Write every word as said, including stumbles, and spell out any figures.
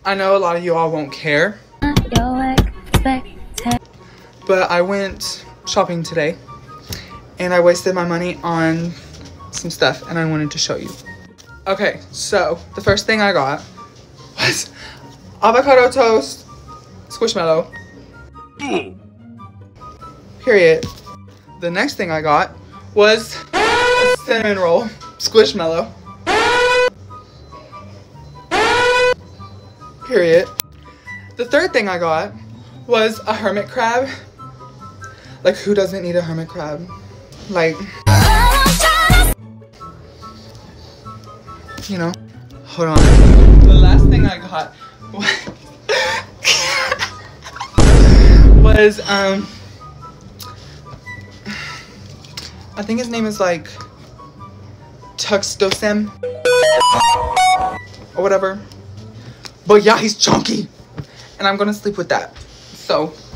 I know a lot of you all won't care, but I went shopping today and I wasted my money on some stuff and I wanted to show you. Okay, so the first thing I got was avocado toast, Squishmallow. Period. The next thing I got was a cinnamon roll, Squishmallow. Period. The third thing I got was a hermit crab. Like, who doesn't need a hermit crab? Like, you know, hold on. The last thing I got was, was um, I think his name is like Tuxdosem or whatever. But yeah, he's chunky and I'm gonna sleep with that. So